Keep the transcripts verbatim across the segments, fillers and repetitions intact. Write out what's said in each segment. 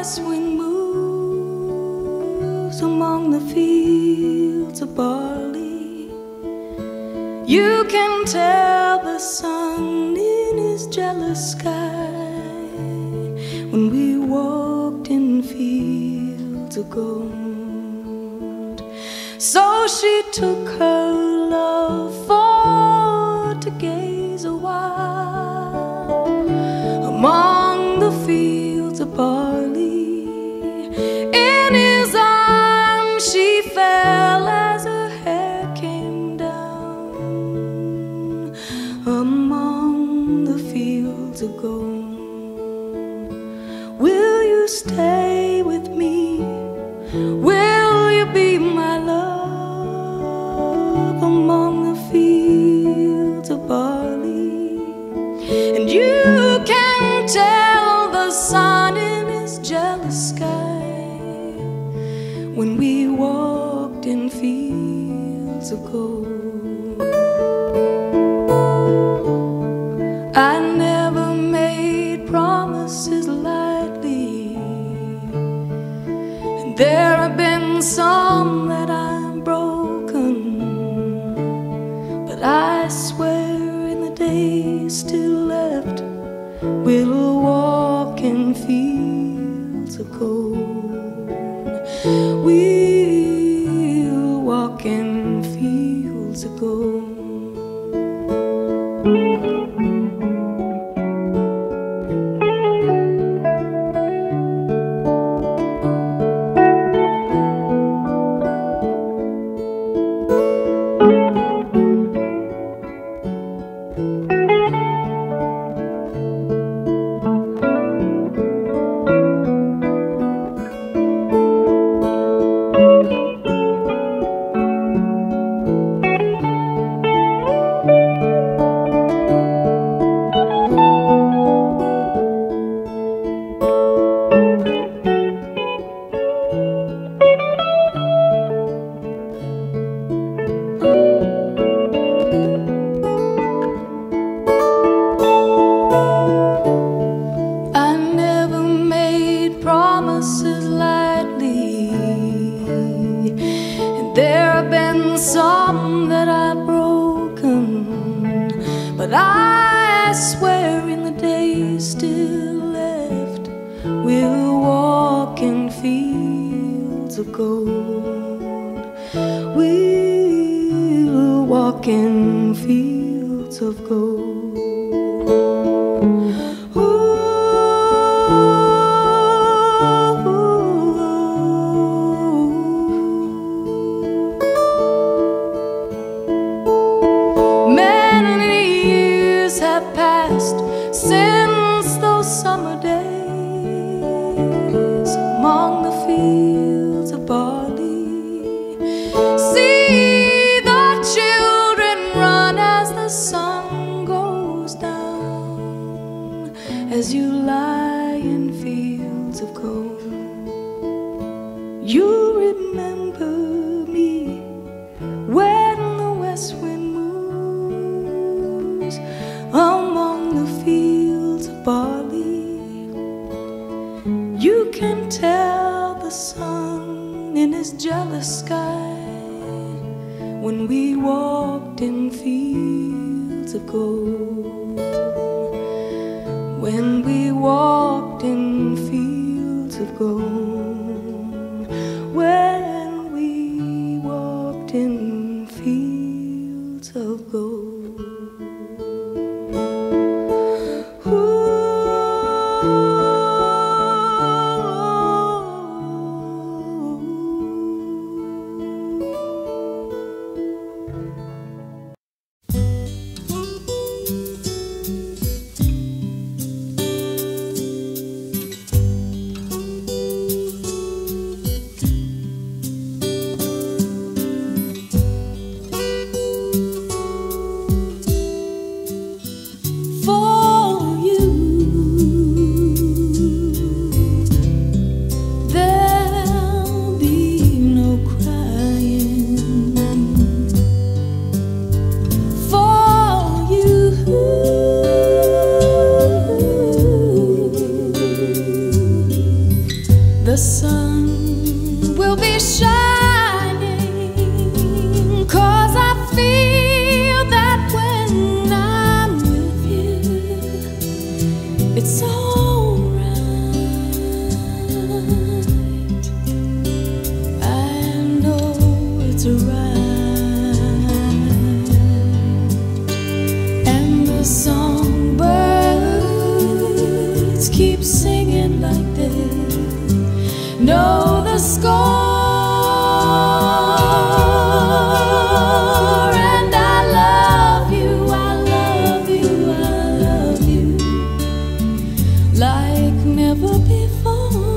west wind moves among the fields of barley, you can tell the sun in his jealous sky when we walked in fields of gold. So she took her love for to gaze a while among the fields of barley. In his arms she fell as her hair came down among the fields of gold. Will you stay with me? Will you be my love among the fields of barley? And you can tell the sun in his jealous sky when we walked in fields of gold. I never made promises lightly, and there have been some that I've broken, but I swear in the days still left we'll walk in fields of gold. We'll walk in fields of gold. Promises lightly, and there have been some that I've broken, but I swear in the days still left we'll walk in fields of gold. We'll walk in fields of gold. Since those summer days among the fields of barley, see the children run as the sun goes down, as you lie in fields of gold. You remember me when the west wind moves among the fields of barley. You can tell the sun in his jealous sky when we walked in fields of gold. When we walked in fields of gold. When we walked in fields of gold. the sun will be shining, 'cause I feel that when I'm with you, it's alright. I know it's right. And the songbirds keep singing like they know the score. And I love you, I love you, I love you like never before.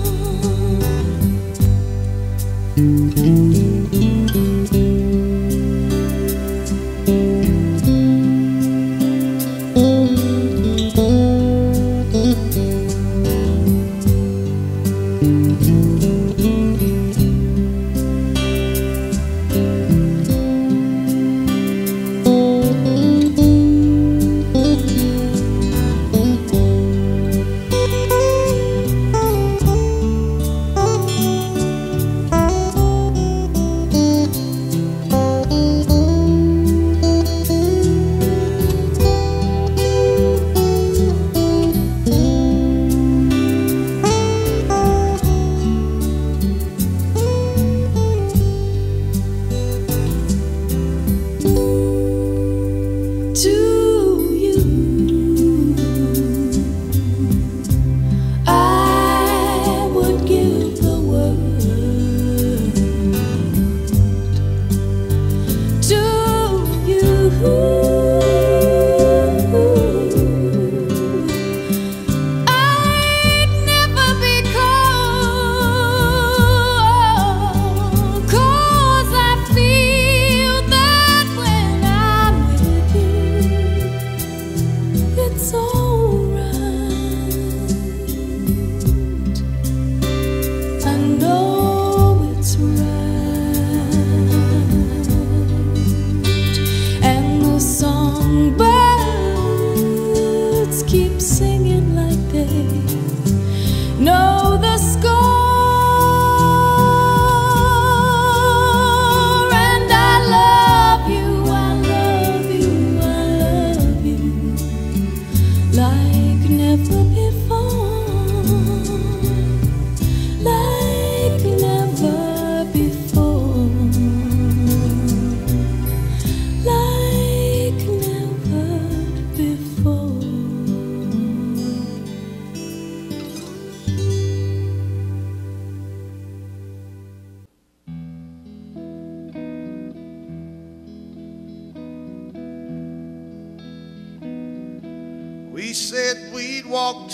We said we'd walk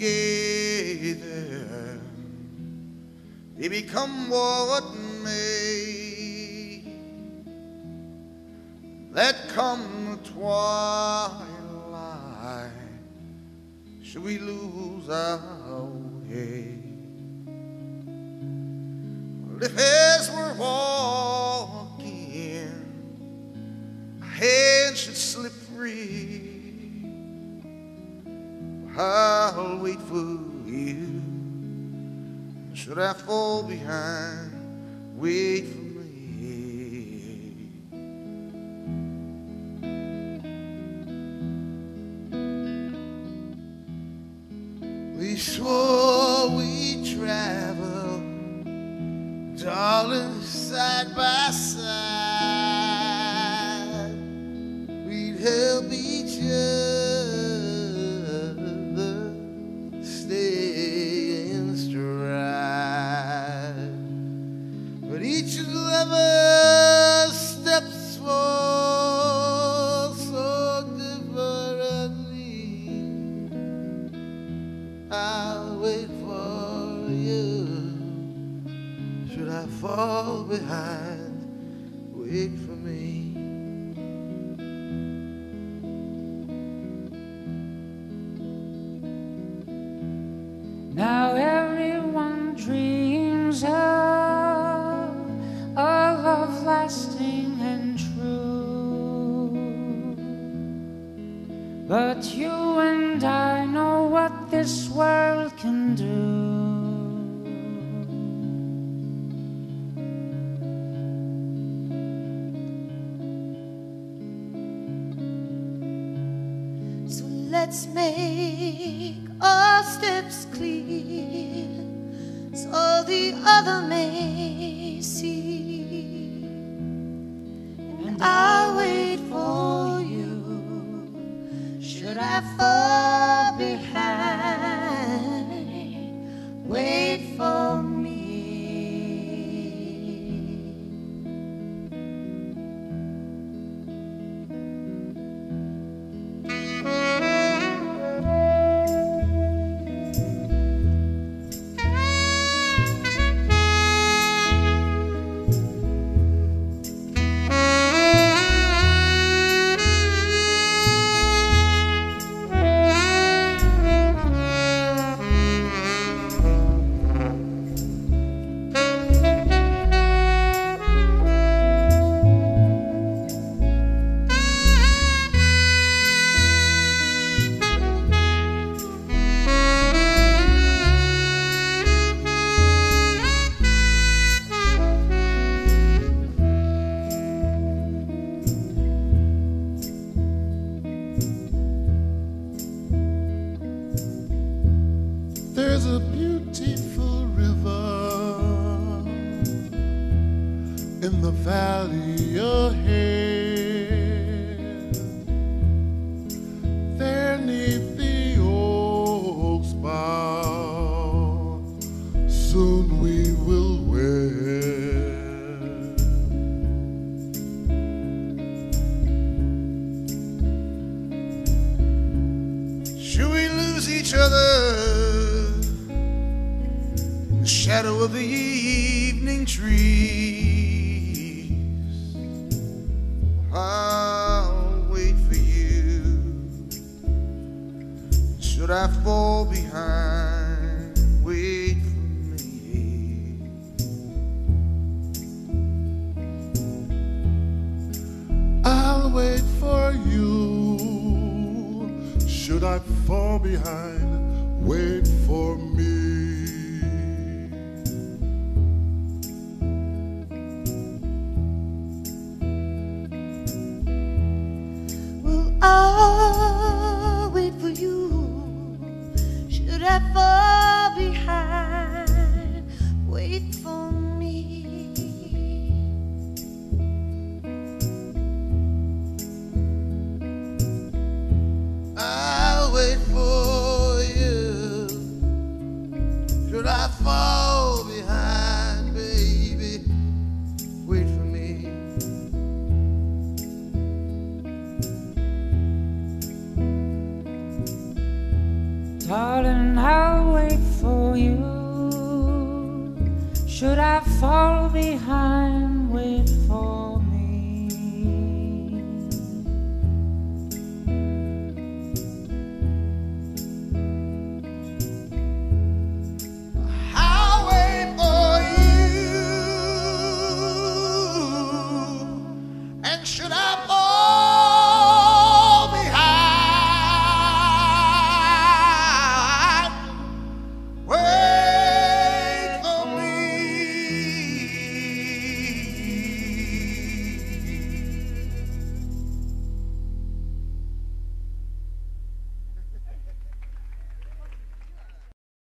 together, baby, come what may. Let come the twilight, should we lose our way? Well, if as we're walking, our hands should slip free, I'll wait for you. Should I fall behind, wait for me. We swore we'd travel, darling, side by side. We'd help each other steps fall so differently. I'll wait for you. Should I fall behind, wait for me. Now everyone dreams of a love lasting and true, but you and I know what this world can do. let's make our steps clear so the other may see. And I'll wait for you should I fall behind. Wait for me. There's a beautiful river in the valley ahead. There 'neath the oak's bough, soon we will wed. Should we lose each other in the shadow of the evening trees? I'll wait for you. Should I fall behind, wait for me. I'll wait for you. Should I fall behind, wait for me. Well, I'll wait for you. Should I fall behind, wait for me. I'll wait for you. Should I fall